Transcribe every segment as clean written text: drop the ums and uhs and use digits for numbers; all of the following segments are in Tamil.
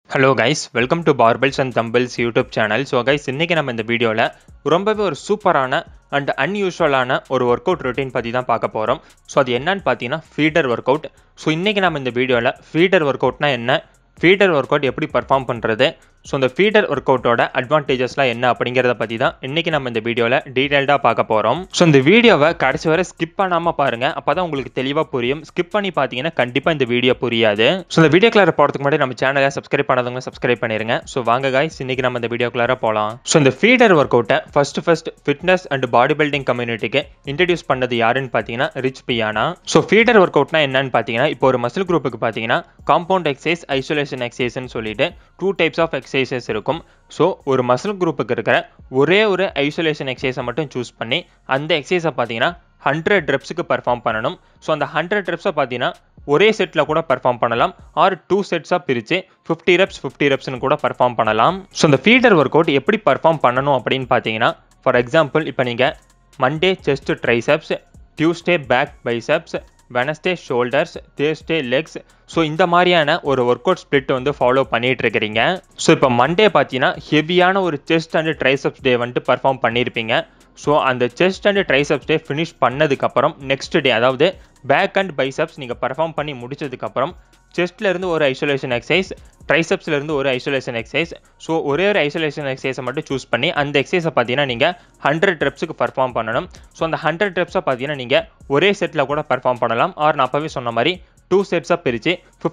Hello guys, welcome to Barbells and Dumbbells YouTube channel. So guys, இன்னைக்கு நம்ம இந்த வீடியோல ரொம்பவே ஒரு சூப்பரான அண்ட் அன்யூஷுவலான ஒரு ஒர்க் அவுட் ரொட்டீன் பத்தி தான் பார்க்க போறோம். ஸோ அது என்னன்னு பார்த்தீங்கன்னா ஃபீடர் ஒர்க் அவுட். ஸோ இன்னைக்கு நம்ம இந்த வீடியோல ஃபீடர் ஒர்க் அவுட்னா என்ன, ஃபீடர் ஒர்க் அவுட் எப்படி பர்ஃபார்ம் பண்ணுறது, ஸோ இந்த ஃபீடர் ஒர்க் அவுட்டோட அட்வான்டேஜஸ்லாம் என்ன அப்படிங்கிறத பற்றி தான் இன்றைக்கி நம்ம இந்த வீடியோவில் டீட்டெயில்டாக பார்க்க போகிறோம். ஸோ இந்த வீடியோவை கடைசி வரை ஸ்கிப் பண்ணாமல் பாருங்கள், அப்போ தான் உங்களுக்கு தெளிவாக புரியும். ஸ்கிப் பண்ணி பார்த்தீங்கன்னா கண்டிப்பாக இந்த வீடியோ புரியாது. ஸோ இந்த வீடியோக்குள்ளார போகிறதுக்கு முன்னாடி நம்ம சேனலை சப்ஸ்கிரைப் பண்ணாதவங்க சப்ஸ்கிரைப் பண்ணிடுங்க. ஸோ வாங்க காய்ஸ், இன்றைக்கி நம்ம இந்த வீடியோக்குள்ளார போகலாம். ஸோ இந்த ஃபீடர் ஒர்க் அவுட்டை first fitness and body building கம்யூனிட்டிக்கு இன்ட்ரடியூஸ் பண்ணது யாருன்னு பார்த்தீங்கன்னா Rich Piana. So feeder work அவுட்னா என்னன்னு பார்த்தீங்கன்னா, இப்போ ஒரு மசில் குரூப்புக்கு பார்த்தீங்கன்னா காம்பவுண்ட் எக்ஸசைஸ், ஐசோலேஷன் எக்ஸசைஸ்ன்னு சொல்லிட்டு 2 டைப்ஸ் ஆஃப் எக்ஸசைசஸ் இருக்கும். ஸோ ஒரு மசில் குரூப்புக்கு இருக்கிற ஒரே ஒரு ஐசோலேஷன் எக்ஸசைஸை மட்டும் சூஸ் பண்ணி அந்த எக்ஸசைஸை பார்த்தீங்கன்னா 100 ரெப்ஸுக்கு பர்ஃபார்ம் பண்ணணும். ஸோ அந்த 100 ரெப்ஸை பார்த்தீங்கன்னா ஒரே செட்டில் கூட பர்ஃபார்ம் பண்ணலாம், ஆர் 2 செட்ஸாக பிரித்து 50 ரெப்ஸ்னு கூட பர்ஃபார்ம் பண்ணலாம். ஸோ இந்த ஃபீடர் ஒர்க் அவுட் எப்படி பர்ஃபார்ம் பண்ணணும் அப்படின்னு பார்த்தீங்கன்னா, ஃபார் எக்ஸாம்பிள் இப்போ நீங்கள் Monday chest triceps, Tuesday back biceps, Wednesday shoulders, Thursday legs, so இந்த மாதிரியான ஒரு ஒர்க் அவுட் ஸ்பிளிட் வந்து ஃபாலோ பண்ணிட்டு இருக்கிறீங்க. ஸோ இப்போ மண்டே பார்த்தீங்கன்னா ஹெவியான ஒரு செஸ்ட் அண்ட் ட்ரைசெப்ஸ் டே வந்துட்டு பர்ஃபார்ம் பண்ணியிருப்பீங்க. ஸோ அந்த chest and triceps day finish பண்ணதுக்கப்புறம் நெக்ஸ்ட் டே, அதாவது பேக் அண்ட் பைசெப்ஸ் நீங்கள் பர்ஃபார்ம் பண்ணி முடிச்சதுக்கப்புறம் செஸ்ட்லேருந்து ஒரு ஐசோலேஷன் எக்ஸசைஸ், ட்ரைசெப்ஸ்லேருந்து ஒரு ஐசோலேஷன் எக்ஸசைஸ், ஸோ ஒரே ஒரு ஐசோலேஷன் எக்ஸசைஸை மட்டும் சூஸ் பண்ணி அந்த எக்ஸசைஸை பார்த்தீங்கன்னா நீங்கள் 100 ரெப்ஸுக்கு பர்ஃபார்ம் பண்ணணும். ஸோ அந்த 100 ரெப்ஸை பார்த்தீங்கன்னா நீங்கள் ஒரே செட்டில் கூட பர்ஃபார்ம் பண்ணலாம், ஆர் நான் அப்போவே சொன்ன மாதிரி 2 செட்ஸாக பிரித்து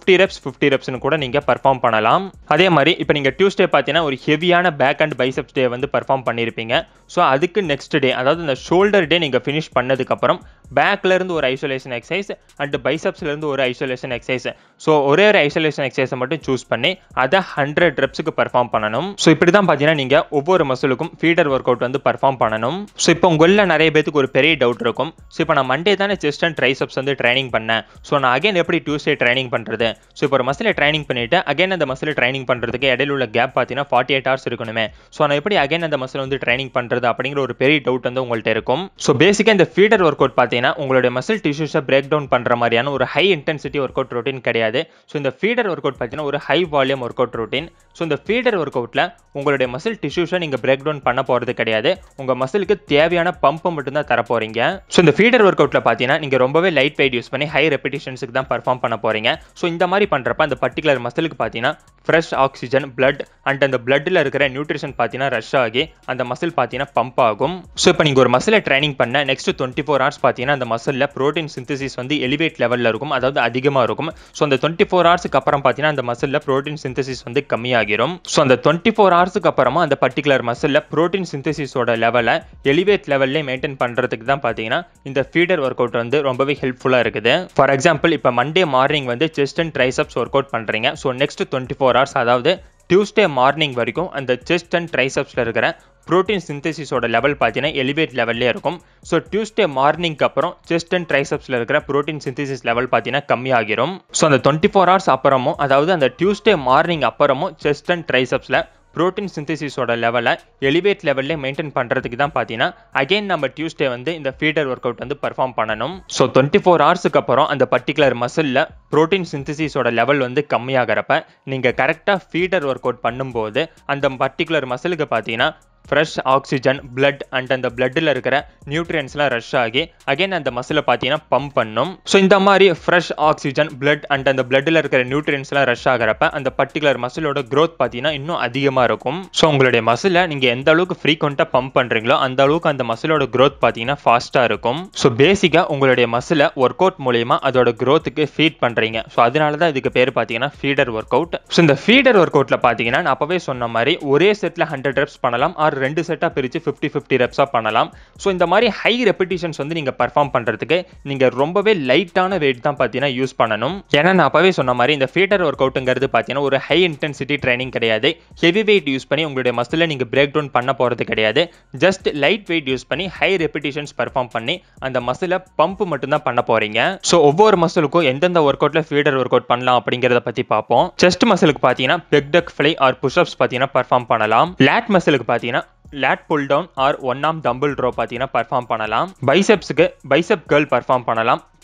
50 ரெப்ஸ்னு கூட நீங்கள் பர்ஃபார்ம் பண்ணலாம். அதே மாதிரி இப்போ நீங்கள் டியூஸ்டே பார்த்தீங்கன்னா ஒரு ஹெவியான பேக் அண்ட் பைசெப்ஸ் டே வந்து பர்ஃபார்ம் பண்ணியிருப்பீங்க. ஸோ அதுக்கு நெக்ஸ்ட் டே, அதாவது இந்த ஷோல்டர் டே நீங்கள் ஃபினிஷ் பண்ணதுக்கப்புறம் பேக்லேருந்து ஒரு ஐசோலேஷன் எக்ஸசைஸ் அண்ட் பைசெப்ஸ்லேருந்து ஒரு ஐசோலேஷன் எக்ஸசைஸ், ஸோ ஒரே ஒரு ஐசோலேஷன் எக்ஸசைஸை மட்டும் சூஸ் பண்ணி அதை 100 ரெப்ஸுக்கு பர்ஃபார்ம் பண்ணணும். ஸோ இப்படி தான் பார்த்தீங்கன்னா நீங்கள் ஒவ்வொரு மசிலுக்கும் ஃபீடர் ஒர்க் அவுட் வந்து பர்ஃபார்ம் பண்ணணும். ஸோ இப்போ உங்களில் நிறைய பேருக்கு ஒரு பெரிய டவுட் இருக்கும், ஸோ இப்போ நான் மண்டே தானே செஸ்ட் அண்ட் ட்ரைசெப்ஸ் வந்து ட்ரைனிங் பண்ணேன், ஸோ நான் அகைன் எப்படி டியூஸ்டே ட்ரைனிங் பண்ணுறது? ஸோ இப்போ ஒரு மசிலை ட்ரைனிங் பண்ணிவிட்டு அகைன் அந்த மசிலை ட்ரைனிங் பண்ணுறதுக்கு இடையில உள்ள கேப் பார்த்தீங்கன்னா 48 ஹவர்ஸ் இருக்கணுமே, ஸோ நான் எப்படி அகைன் அந்த மசில் வந்து ட்ரைனிங் பண்ணுறது அப்படிங்கிற ஒரு பெரிய டவுட் வந்து உங்கள்கிட்ட இருக்கும். ஸோ பேசிக்காக இந்த ஃபீடர் ஒர்க் அவுட் பார்த்தீங்கன்னா உங்களுடைய மசில் டிஷ்யூஸை பிரேக் டவுன் பண்ணுற மாதிரியான ஒரு high intensity work out routine கிடையாது. ஸோ இந்த ஃபீடர் ஒர்க் அவுட் பார்த்தீங்கன்னா ஒரு high volume work out routine. So இந்த ஃபீடர் ஒர்க் அவுட்டில் உங்களுடைய மசில் டிஷ்யூஸை நீங்கள் பிரேக் டவுன் பண்ண போகிறது கிடையாது, உங்கள் மசிலுக்கு தேவையான பம்பை மட்டும்தான் தர போகிறீங்க. ஸோ இந்த ஃபீடர் ஒர்க் அவுட்டில் பார்த்தீங்கன்னா நீங்கள் ரொம்பவே லைட் வெயிட் யூஸ் பண்ணி ஹை ரெப்பிடேஷன்ஸுக்கு தான் பர்ஃபார்ம் பண்ண போகிறீங்க. ஸோ இந்த மாதிரி பண்ணுறப்ப அந்த பர்டிகுலர் மசிலுக்கு பார்த்தீங்கன்னா ஃப்ரெஷ் ஆக்சிஜன், பிளட் அண்ட் அந்த பிளட்டில் இருக்கிற நியூட்ரிஷன் பார்த்தீங்கன்னா ரஷ் ஆகி அந்த மசில் பார்த்தீங்கன்னா பம்ப் ஆகும். ஸோ இப்போ நீங்கள் ஒரு மசிலை ட்ரைனிங் பண்ண நெக்ஸ்ட் 24 ஹவர்ஸ் பார்த்தீங்கன்னா அந்த மசிலில் ப்ரோட்டீன் சிந்தசிஸ் வந்து எலிவேட் லெவலில் இருக்கும், அதாவது அதிகமாக இருக்கும். ஸோ அந்த 24 ஹவர்ஸுக்கு அப்புறம் பார்த்தீங்கன்னா அந்த மசிலில் ப்ரோட்டீன் சிந்தசிஸ் வந்து கம்மியாகிரும். ஸோ அந்த 24 ஹவர்ஸுக்கு அப்புறமா அந்த பர்டிகுலர் மசிலில் ப்ரோட்டீன் சிந்தசிஸோட லெவலை எலிவேட் லெவல்லே மெயின்டைன் பண்ணுறதுக்கு தான் பார்த்தீங்கன்னா இந்த ஃபீடர் ஒர்க் அவுட் வந்து ரொம்பவே ஹெல்ப்ஃபுல்லாக இருக்குது. ஃபார் எக்ஸாம்பிள் இப்போ மண்டே மார்னிங் வந்து chest and triceps work out பண்ணுறீங்க. ஸோ நெக்ஸ்ட் 24 ஹவர்ஸ், அதாவது டியூஸ்டே மார்னிங் வரைக்கும் அந்த செஸ்ட் அண்ட் ட்ரைசெப்ஸில் இருக்கிற ப்ரோட்டீன் சிந்தசிஸோட லெவல் பார்த்தீங்கன்னா எலிவேட் லெவல்லே இருக்கும். ஸோ டியூஸ்டே மார்னிங்க்கு அப்புறம் செஸ்ட் அண்ட் ட்ரைசெப்ஸில் இருக்கிற ப்ரோட்டீன் சிந்தசிஸ் லெவல் பார்த்தீங்கன்னா கம்மியாகிரும். ஸோ அந்த 24 ஹவர்ஸ் அப்புறமும், அதாவது அந்த டியூஸ்டே மார்னிங் அப்புறமும் செஸ்ட் அண்ட் ட்ரைசெப்ஸில் ப்ரோட்டீன் சிந்தசிஸோட லெவலை எலிவேட் லெவல்லே மெயின்டைன் பண்ணுறதுக்கு தான் பார்த்தீங்கன்னா அகைன் நம்ம டியூஸ்டே வந்து இந்த ஃபீடர் ஒர்க் அவுட் வந்து பர்ஃபார்ம் பண்ணணும். ஸோ 24 ஹவர்ஸுக்கு அப்புறம் அந்த பர்டிகுலர் மசிலில் ப்ரோட்டீன் சிந்தசிஸோட லெவல் வந்து கம்மியாகிறப்ப நீங்கள் கரெக்டாக ஃபீடர் ஒர்க் அவுட் பண்ணும்போது அந்த பர்டிகுலர் மசிலுக்கு பார்த்தீங்கன்னா ஃப்ரெஷ் ஆக்சிஜன், பிளட் அண்ட் அந்த பிளட்டில் இருக்கிற நியூட்ரியன்ஸ்லாம் ரஷ் ஆகி அகைன் அந்த மசிலை பார்த்தீங்கன்னா பம்ப் பண்ணும். ஸோ இந்த மாதிரி ஃப்ரெஷ் ஆக்சிஜன், பிளட் அண்ட் அந்த பிளட்டில் இருக்கிற நியூட்ரியன்ஸ்லாம் ரஷ் ஆகிறப்ப அந்த பர்டிகுலர் மசிலோட க்ரோத் பார்த்தீங்கன்னா இன்னும் அதிகமாக இருக்கும். ஸோ உங்களுடைய மசிலை நீங்கள் எந்த அளவுக்கு ஃப்ரீக்வெண்ட்டாக பம்ப் பண்ணுறீங்களோ அந்த அளவுக்கு அந்த மசிலோட க்ரோத் பார்த்தீங்கன்னா ஃபாஸ்ட்டாக இருக்கும். ஸோ பேசிக்காக உங்களுடைய மசிலை ஒர்க் அவுட் மூலியமாக அதோட க்ரோத்துக்கு ஃபீட் பண்ணுறீங்க. ஸோ அதனால தான் இதுக்கு பேர் பார்த்தீங்கன்னா ஃபீடர் ஒர்க் அவுட். ஸோ இந்த ஃபீடர் ஒர்க் அவுட்டில் பார்த்தீங்கன்னா நான் அப்போவே சொன்ன மாதிரி ஒரே செட்டில் 100 ரெப்ஸ் பண்ணலாம், ஆர் 2 செட்டாக பிரித்து 50 ரெப்ஸாக பண்ணலாம். ஸோ இந்த மாதிரி ஹை ரெப்பிடேஷன்ஸ் வந்து நீங்கள் பர்ஃபார்ம் பண்ணுறதுக்கு நீங்கள் ரொம்பவே லைட்டான வெயிட் தான் பார்த்தீங்கன்னா யூஸ் பண்ணணும். ஏன்னா நான் அப்போவே சொன்ன மாதிரி இந்த ஃபீடர் ஒர்க் அவுட்டுங்கிறது பார்த்தீங்கன்னா ஒரு ஹை இன்டென்சிட்டி ட்ரைனிங் கிடையாது. ஹெவி வெயிட் யூஸ் பண்ணி உங்களுடைய மசிலை நீங்கள் பிரேக் டவுன் பண்ண போகிறது கிடையாது. ஜஸ்ட் லைட் வெயிட் யூஸ் பண்ணி ஹை ரெப்பிடேஷன்ஸ் பர்ஃபார்ம் பண்ணி அந்த மசிலை பம்ப் மட்டும்தான் பண்ண போகிறீங்க. ஸோ ஒவ்வொரு மசிலுக்கும் எந்தெந்த ஒர்க் அவுட்டில் ஃபீடர் ஒர்க் அவுட் பண்ணலாம் அப்படிங்கிறத பற்றி பார்ப்போம். செஸ்ட் மசிலுக்கு பார்த்தீங்கன்னா pec deck fly or pushups பார்த்தீங்கன்னா பர்ஃபார்ம் பண்ணலாம். லேட் மசிலுக்கு பார்த்தீங்கன்னா lat pull down or 1 arm dumbbell row பார்த்தீங்கன்னா பர்ஃபார்ம் பண்ணலாம். பைசெப்ஸ்க்கு பைசெப் கர்ல் பர்ஃபார்ம் பண்ணலாம்.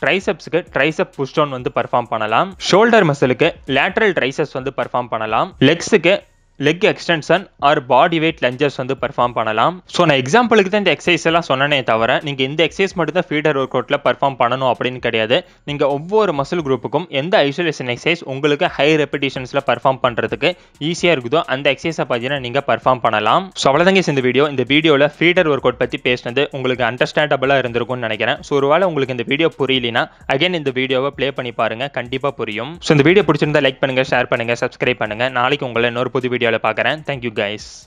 ட்ரைசெப்ஸ்க்கு ட்ரைசெப் புஷ் டவுன் வந்து பெர்ஃபார்ம் பண்ணலாம். ஷோல்டர் மசிலுக்கு லேட்டரல் ட்ரைசெப்ஸ் வந்து பெர்ஃபார்ம் பண்ணலாம். லெக்ஸுக்கு leg extension or body weight lunges வந்து பெர்ஃபார்ம் பண்ணலாம். ஸோ நான் எக்ஸாம்பிளுக்கு தான் இந்த எக்ஸசைஸ் எல்லாம் சொன்னனே தவிர நீங்கள் இந்த எக்ஸசைஸ் மட்டும் தான் ஃபீடர் ஒர்க் அவுட்டில் பெர்ஃபார்ம் பண்ணணும் அப்படின்னு கிடையாது. நீங்கள் ஒவ்வொரு மசில் குரூப்புக்கும் எந்த ஐசோலேஷன் எக்ஸசைஸ் உங்களுக்கு ஹை ரெப்பிடேஷன்ஸில் பெர்ஃபார்ம் பண்ணுறதுக்கு ஈஸியாக இருக்குதோ அந்த எக்ஸசைஸை பார்த்தீங்கன்னா நீங்கள் பெர்ஃபார்ம் பண்ணலாம். ஸோ அவ்வளோதாங்க இந்த வீடியோவில் ஃபீடர் ஒர்க் அவுட் பற்றி பேசினது உங்களுக்கு அண்டர்ஸ்டாண்டபிளாக இருந்திருக்கும்னு நினைக்கிறேன். ஸோ ஒருவேளை உங்களுக்கு இந்த வீடியோ புரியலனா அகைன் இந்த வீடியோவை ப்ளே பண்ணி பாருங்க, கண்டிப்பாக புரியும். ஸோ இந்த வீடியோ பிடிச்சிருந்தா லைக் பண்ணுங்க, ஷேர் பண்ணுங்க, சப்ஸ்கிரைப் பண்ணுங்க. நாளைக்கு உங்களை இன்னொரு புது வீடியோவில் பார்க்குறேன். Thank you guys.